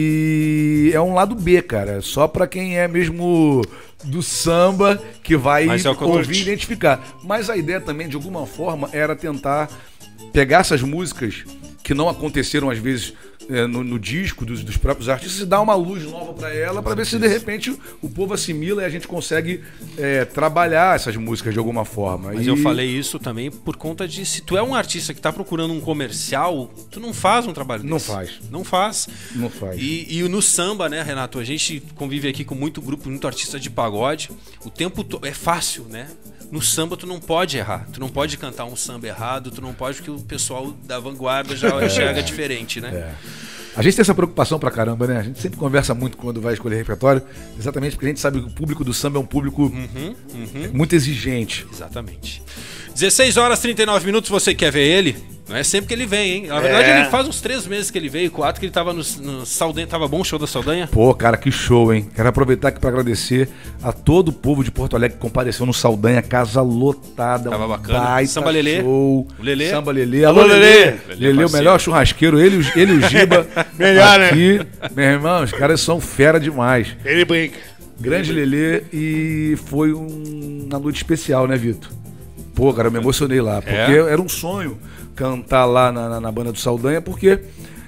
E é um lado B, cara. Só pra quem é mesmo do samba que vai Mas é o que eu ouvir curto. e identificar. Mas a ideia também, de alguma forma, era tentar pegar essas músicas que não aconteceram às vezes é, no, no disco dos, dos próprios artistas e dar uma luz nova pra ela, pra ver se de repente o povo assimila e a gente consegue é, trabalhar essas músicas de alguma forma. Mas E- eu falei isso também por conta de se tu é um artista que tá procurando um comercial, tu não faz um trabalho desse. Não faz. Não faz. Não faz. E, e no samba, né, Renato? A gente convive aqui com muito grupo, muito artista de pagode. O tempo todo é fácil, né? No samba tu não pode errar. Tu não pode cantar um samba errado, tu não pode, porque o pessoal da vanguarda já enxerga diferente, né? É. A gente tem essa preocupação pra caramba, né? A gente sempre conversa muito quando vai escolher repertório, exatamente porque a gente sabe que o público do samba é um público Uhum, uhum. muito exigente. Exatamente. dezesseis horas e trinta e nove minutos, você quer ver ele? Não é sempre que ele vem, hein? Na verdade, É. ele faz uns três meses que ele veio, quatro que ele tava no, no Saldanha. Tava bom o show da Saldanha? Pô, cara, que show, hein? Quero aproveitar aqui pra agradecer a todo o povo de Porto Alegre que compareceu no Saldanha, casa lotada. Tava um bacana. baita Samba Lelê. show. O Lelê. Samba Lelê. Alô, Lelê. Lelê, Lelê, Lelê o parceiro. melhor churrasqueiro. Ele, e o- ele e o Giba. Melhor, né? aqui. Meu irmão, os caras são fera demais. Ele brinca. Grande Lelê e foi um- uma noite especial, né, Vitor? Pô, cara, eu me emocionei lá, porque É? era um sonho cantar lá na, na, na banda do Saldanha, porque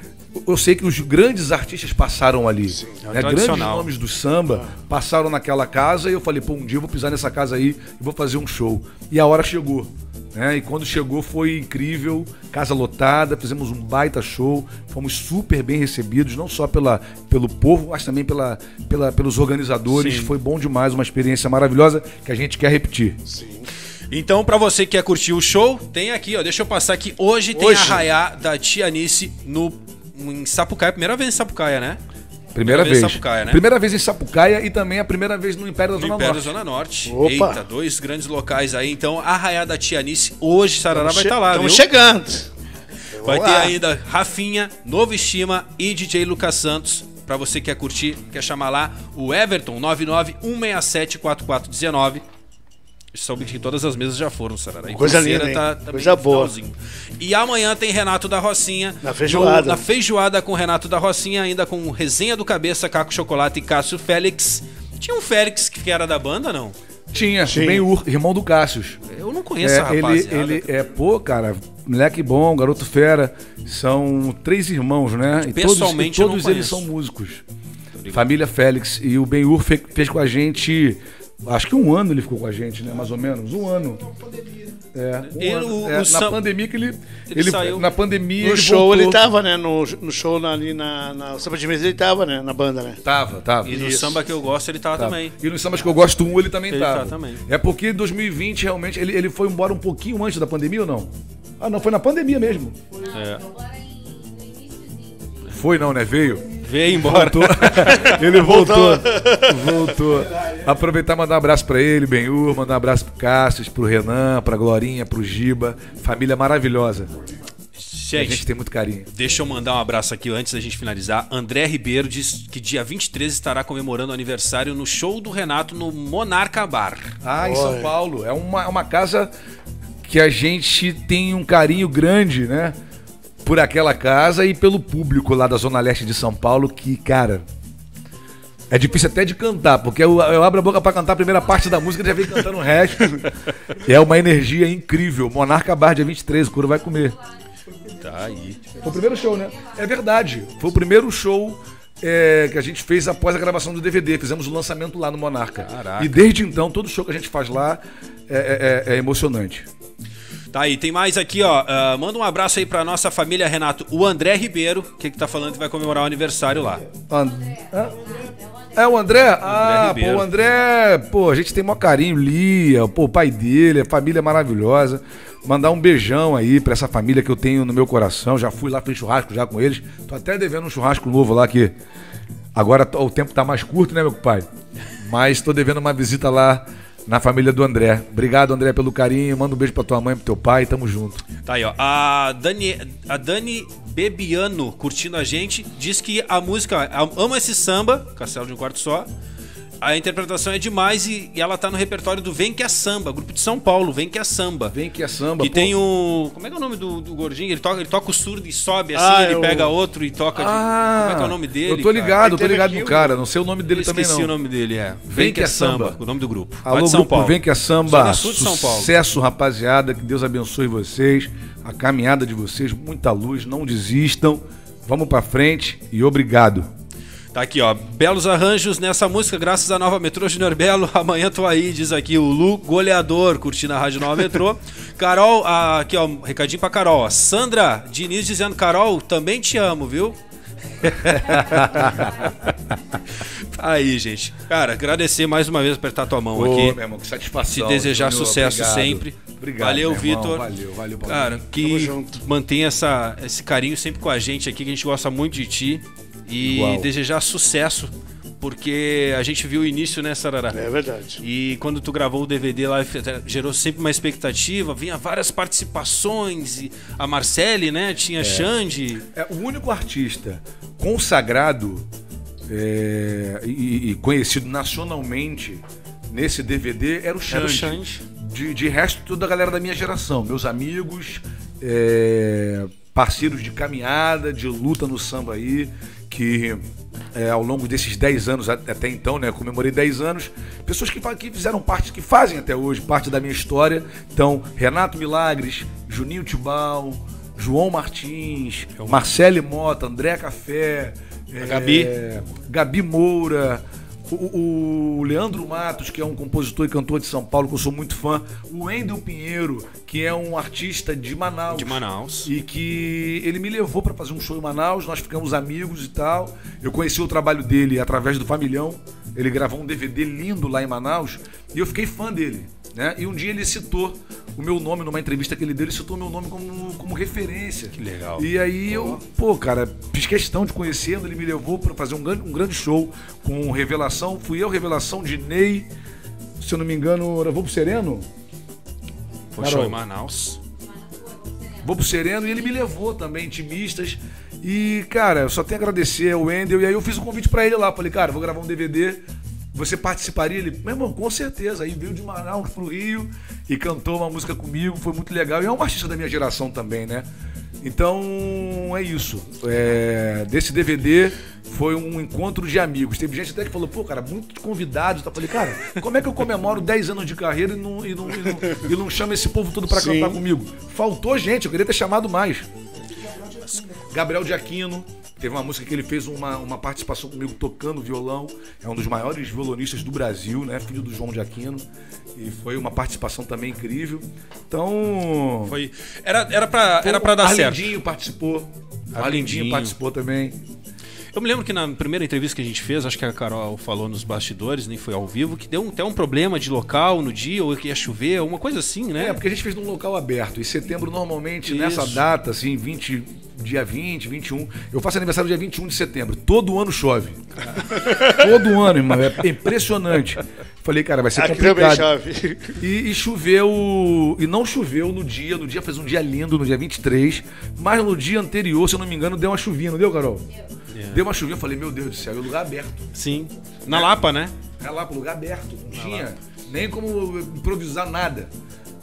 eu sei que os grandes artistas passaram ali. É um Né? Grandes tradicional. nomes do samba passaram naquela casa e eu falei, pô, um dia eu vou pisar nessa casa aí e vou fazer um show. E a hora chegou. Né? E quando chegou foi incrível, casa lotada, fizemos um baita show, fomos super bem recebidos, não só pela, pelo povo, mas também pela, pela, pelos organizadores. Sim. Foi bom demais, uma experiência maravilhosa que a gente quer repetir. Então, pra você que quer curtir o show, tem aqui, ó. Deixa eu passar aqui. Hoje tem Hoje. Arraiá da Tianice no, em Sapucaia. Primeira vez em Sapucaia, né? Primeira, Primeira vez vez. em Sapucaia, né? Primeira vez em Sapucaia e também a primeira vez no Império da No Zona Império da Norte. Zona Norte. Opa. Eita, dois grandes locais aí. Então, Arraiá da Tianice. Hoje, Sarará vai estar lá, viu? Estamos chegando. Vai Vamos ter lá. ainda Rafinha, Novo Estima e D J Lucas Santos. Pra você que quer curtir, quer chamar lá o Everton, nove nove um seis sete quatro quatro um nove. Soube que todas as mesas já foram, Sarará. E Coisa Pulseira linda, hein? tá também Coisa no boa. finalzinho. E amanhã tem Renato da Rocinha. Na feijoada. no- na feijoada com Renato da Rocinha, ainda com Resenha do Cabeça, Caco Chocolate e Cássio Félix. Tinha um Félix que era da banda, não? Tinha, Tinha. Ben-Hur, irmão do Cássius. Eu não conheço a É, ele, rapaziada. ele é, pô, cara, moleque bom, garoto fera. São três irmãos, né? E todos, Pessoalmente e eu não todos eles conheço. são músicos. Família Félix. E o Ben-Hur fe- fez com a gente. Acho que um ano ele ficou com a gente, né? Mais ou menos. Um ano. É, um Ele, ano. o- É, o na Sam- pandemia que ele. ele ele saiu. Na pandemia. No ele show voltou. ele tava, né? No, no show ali na, na Samba de Mesa ele tava, né? Na banda, né? Tava, tava. E no Isso. samba que eu gosto, ele tava Tava. também. E nos sambas que eu gosto, um ele também Ele tava. tá também. É porque em dois mil e vinte, realmente, ele, ele foi embora um pouquinho antes da pandemia ou não? Ah, não, foi na pandemia mesmo. É. Foi não, né? Veio. Veio embora. Voltou. Ele voltou. Voltou. Aproveitar e mandar um abraço pra ele, Ben-Hur, mandar um abraço pro Cássio, pro Renan, pra Glorinha, pro Giba. Família maravilhosa. A gente Gente, tem muito carinho. deixa eu mandar um abraço aqui antes da gente finalizar. André Ribeiro diz que dia vinte e três estará comemorando o aniversário no show do Renato no Monarca Bar. Ah, em São Paulo. É uma, uma casa que a gente tem um carinho grande, né? Por aquela casa e pelo público lá da Zona Leste de São Paulo, que, cara, é difícil até de cantar, porque eu, eu abro a boca pra cantar a primeira parte da música e já vem cantando o resto. É uma energia incrível. Monarca Bar, dia vinte e três, o Curo vai comer. Tá aí. Foi o primeiro show, né? É verdade. Foi o primeiro show é, que a gente fez após a gravação do D V D. Fizemos o lançamento lá no Monarca. Caraca. E desde então, todo show que a gente faz lá é, é- é emocionante. Tá aí, tem mais aqui, ó. Ah, manda um abraço aí pra nossa família, Renato. O André Ribeiro, que, que tá falando que vai comemorar o aniversário lá. And- Hã? É o André? Ah, pô, Ribeiro. o André, pô, a gente tem maior carinho, Lia, pô, o pai dele, a família maravilhosa. Mandar um beijão aí pra essa família que eu tenho no meu coração. Já fui lá, fiz churrasco já com eles. Tô até devendo um churrasco novo lá que agora t- o tempo tá mais curto, né, meu pai? Mas tô devendo uma visita lá na família do André. Obrigado, André, pelo carinho. Manda um beijo pra tua mãe, pro teu pai. Tamo junto. Tá aí, ó. A Dani, a Dani Bebiano, curtindo a gente, diz que a música ama esse samba, Castelo de um Quarto Só. A interpretação é demais e, e ela tá no repertório do Vem Que É Samba, grupo de São Paulo, Vem Que É Samba. Vem que é samba, Que pô. tem o. Como é que é o nome do, do gordinho? Ele toca, ele toca o surdo e sobe assim, Ah, ele é o- pega outro e toca de. Ah, Como é que é o nome dele? Eu tô cara? ligado, eu tô Teve ligado aqui no o- cara. Não sei o nome Eu dele também, esqueci não. o nome dele, é. Vem Que É Samba. o nome do grupo. Lá Alô, de São grupo Paulo. Vem Que É Samba, Zona Sul de São Paulo. sucesso, rapaziada, que Deus abençoe vocês, a caminhada de vocês, muita luz, não desistam, vamos pra frente e obrigado. Tá aqui, ó. Belos arranjos nessa música, graças à Nova Metrô Junior Belo. Amanhã tô aí, diz aqui o Lu Goleador, curtindo a Rádio Nova Metrô. Carol, ah, aqui, ó, um recadinho pra Carol, ó. Sandra Diniz dizendo, Carol, também te amo, viu? Tá aí, gente. Cara, agradecer mais uma vez, apertar tua mão Ô, aqui. meu irmão, que satisfação. Se desejar Júnior, sucesso obrigado. sempre. Obrigado, Valeu, meu irmão, Vitor. Valeu, valeu, Paulinho. Cara, Tamo que junto. mantenha essa, esse carinho sempre com a gente aqui, que a gente gosta muito de ti. E Igual. desejar sucesso, porque a gente viu o início, né, Sarará? É verdade. E quando tu gravou o D V D lá, gerou sempre uma expectativa, vinha várias participações, e a Marcele, né, tinha Xande. É o único artista consagrado é, e, e conhecido nacionalmente nesse D V D era o Xande. Era o Xande. De, de resto, toda a galera da minha geração, meus amigos, é, parceiros de caminhada, de luta no samba aí, que é, ao longo desses dez anos, até então, né, comemorei dez anos, pessoas que, fa- que fizeram parte, que fazem até hoje parte da minha história. Então, Renato Milagres, Juninho Tibau, João Martins, Marcele Mota, André Café, é, Gabi. Gabi Moura, o, o Leandro Matos, que é um compositor e cantor de São Paulo, que eu sou muito fã, o Wendel Pinheiro, que é um artista de Manaus. De Manaus. E que ele me levou para fazer um show em Manaus, nós ficamos amigos e tal. Eu conheci o trabalho dele através do Familhão. Ele gravou um D V D lindo lá em Manaus e eu fiquei fã dele, né? E um dia ele citou o meu nome numa entrevista que ele deu, ele citou o meu nome como, como referência. Que legal. E aí eu, pô, cara, fiz questão de conhecê-lo, ele me levou para fazer um grande, um grande show com Revelação. Fui eu, Revelação, de Ney, se eu não me engano, era Vou Pro Sereno? Foi Carol. show em Manaus. Vou Pro Sereno, e ele me levou também, intimistas. E, cara, eu só tenho a agradecer ao Wendel. E aí eu fiz um convite pra ele lá. Falei, cara, vou gravar um D V D. Você participaria? Ele, meu irmão, com certeza. Aí veio de Manaus pro Rio e cantou uma música comigo. Foi muito legal. E é um artista da minha geração também, né? Então, é isso. É, desse D V D foi um encontro de amigos. Teve gente até que falou, pô, cara, muitos convidados. Eu falei, cara, como é que eu comemoro dez anos de carreira e não, e não, e não, e não chamo esse povo todo pra Sim. cantar comigo? Faltou gente, eu queria ter chamado mais. Gabriel de Aquino, teve uma música que ele fez uma, uma participação comigo tocando violão. É um dos maiores violonistas do Brasil, né? Filho do João de Aquino. E foi uma participação também incrível. Então. Foi, era, era, pra, era pra dar certo. Arlindinho participou. Arlindinho. Arlindinho participou também. Eu me lembro que na primeira entrevista que a gente fez, acho que a Carol falou nos bastidores, nem foi ao vivo, que deu um- até um problema de local no dia, ou que ia chover, uma coisa assim, né? É, porque a gente fez num local aberto. Em setembro, normalmente, Isso. nessa data, assim, vinte, dia vinte, vinte e um. Eu faço aniversário dia vinte e um de setembro. Todo ano chove. Todo ano, irmão. É impressionante. Falei, cara, vai ser Aqui também complicado. chove. E, e choveu. E não choveu no dia. No dia fez um dia lindo, no dia vinte e três. Mas no dia anterior, se eu não me engano, deu uma chuvinha, não deu, Carol? É. Deu uma chuvinha, eu falei, meu Deus do céu, e o lugar aberto. Sim. Na Lapa, né? É lá pro lugar aberto, não tinha nem como improvisar nada.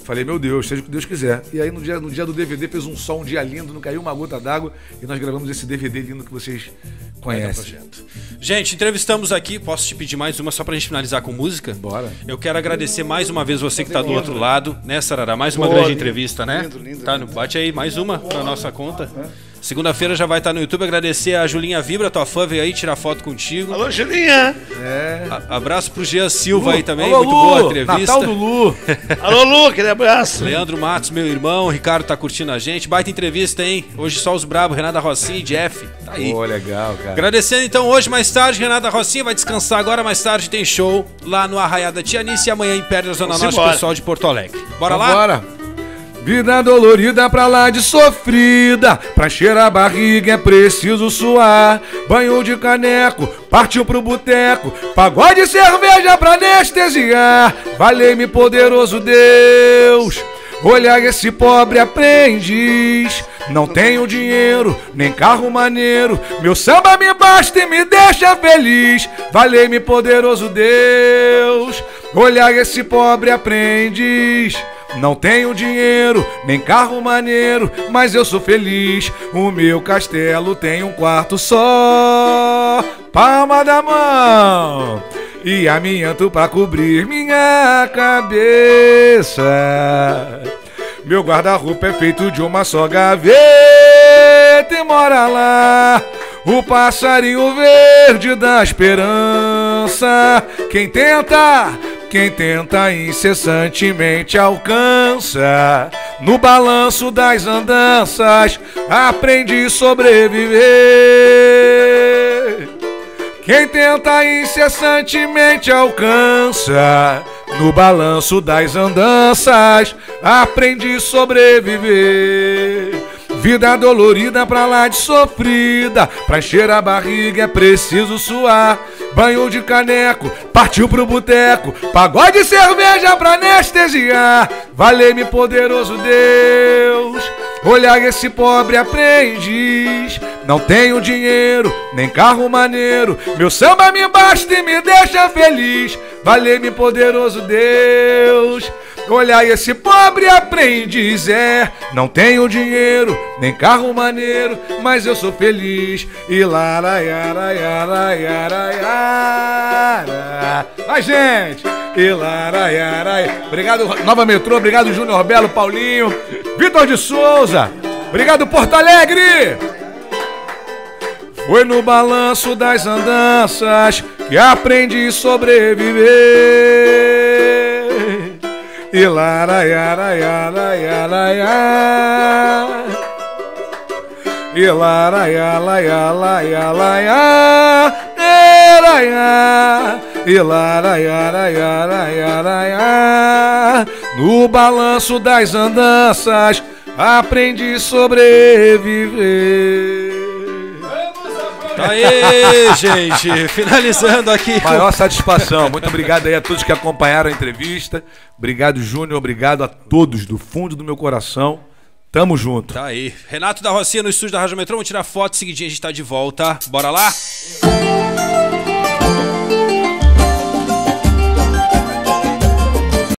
Falei, meu Deus, seja o que Deus quiser. E aí no dia, no dia do D V D fez um sol, um dia lindo, não caiu uma gota d'água e nós gravamos esse D V D lindo que vocês conhecem. Gente, entrevistamos aqui, posso te pedir mais uma só pra gente finalizar com música? Bora. Eu quero agradecer mais uma vez você que tá do outro lado, né, Sarará? Mais uma Boa, grande lindo, entrevista, né? lindo, lindo, Tá, no- bate aí mais uma pra nossa conta. Segunda-feira já vai estar no YouTube. Agradecer a Julinha Vibra, tua fã, veio aí tirar foto contigo. Alô, Julinha! É. A- abraço pro Jean Silva aí também, Alô, muito Lu, boa a entrevista. Natal do Lu. Alô, Lu, aquele abraço. Leandro Matos, meu irmão, Ricardo tá curtindo a gente. Baita entrevista, hein? Hoje só os brabos, Renata Rocinha e Jeff. Tá aí. Pô, legal, cara. Agradecendo então hoje, mais tarde, Renata Rocinha vai descansar agora, mais tarde tem show lá no Arraiá da Tianice e amanhã em Pedras, Zona Vamos Norte, embora. pessoal de Porto Alegre. Bora lá? Bora. Vida dolorida pra lá de sofrida, pra cheirar a barriga é preciso suar. Banho de caneco, partiu pro boteco, pagode de cerveja pra anestesiar. Valei-me poderoso Deus, olhar esse pobre aprendiz. Não tenho dinheiro, nem carro maneiro, meu samba me basta e me deixa feliz. Valei-me poderoso Deus, olhar esse pobre aprendiz. Não tenho dinheiro, nem carro maneiro, mas eu sou feliz. O meu castelo tem um quarto só, palma da mão, e amianto pra cobrir minha cabeça. Meu guarda-roupa é feito de uma só gaveta e mora lá o passarinho verde da esperança. Quem tenta, quem tenta incessantemente alcança. No balanço das andanças aprendi a sobreviver. Quem tenta incessantemente alcança. No balanço das andanças aprendi a sobreviver. Vida dolorida pra lá de sofrida, pra encher a barriga é preciso suar. Banho de caneco, partiu pro boteco, pagode de cerveja pra anestesiar. Valei-me poderoso Deus, olhar esse pobre aprendiz. Não tenho dinheiro, nem carro maneiro, meu samba me basta e me deixa feliz. Valei-me poderoso Deus, olhar esse pobre aprendiz. É, não tenho dinheiro, nem carro maneiro, mas eu sou feliz. E lara, yara, yara, yara, yara. Vai, gente! E lara, yara, yara. Obrigado, Nova Metrô, obrigado, Júnior Belo, Paulinho, Vitor de Souza, obrigado, Porto Alegre. Foi no balanço das andanças que aprendi a sobreviver. E lara, yara, yara, yara, yara. E lara, yara, yara, yara, yara. E lara, yara, yara, yara, yara. No balanço das andanças aprendi a sobreviver. Tá aí, gente. Finalizando aqui. Maior satisfação. Muito obrigado aí a todos que acompanharam a entrevista. Obrigado, Júnior. Obrigado a todos do fundo do meu coração. Tamo junto. Tá aí. Renato da Rocinha no estúdio da Rádio Metrô. Vamos tirar foto. Seguidinho, a gente tá de volta. Bora lá?